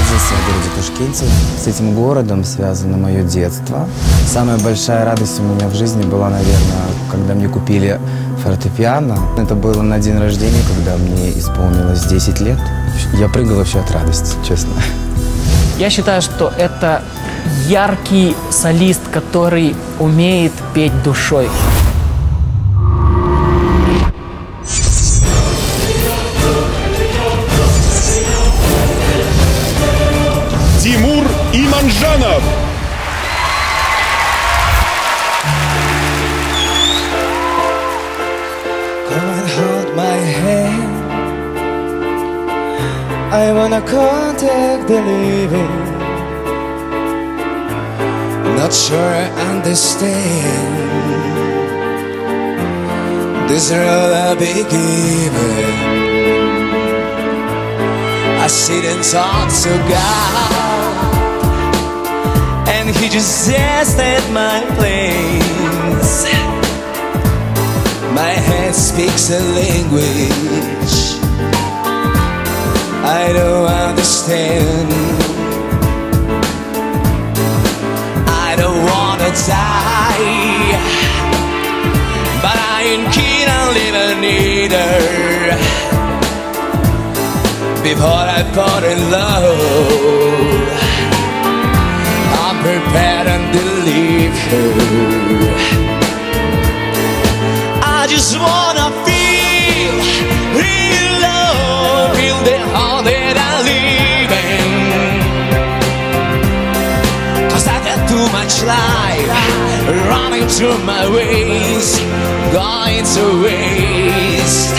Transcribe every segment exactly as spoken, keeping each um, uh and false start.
Родился я в городе Ташкенте. С этим городом связано мое детство. Самая большая радость у меня в жизни была, наверное, когда мне купили фортепиано. Это было на день рождения, когда мне исполнилось десять лет. Я прыгал вообще от радости, честно. Я считаю, что это яркий солист, который умеет петь душой. Тимур Иманжанов. Come and hold my hand. I wanna contact the living. Not sure I understand this road I'll be given. I sit and talk to God, and He just says at my place. My head speaks a language I don't understand. I don't wanna die, but I ain't keen on living either. Before I fall in love, I'm prepared and believe her. I just wanna feel real love, feel the heart that I live in. Cause I got too much life running through my ways, going to waste.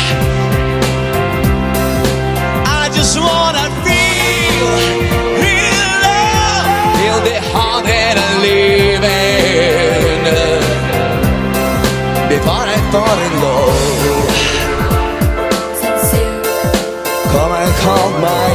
I just wanna feel real love, feel the heart that I live in. Before I fall in love, come and hold my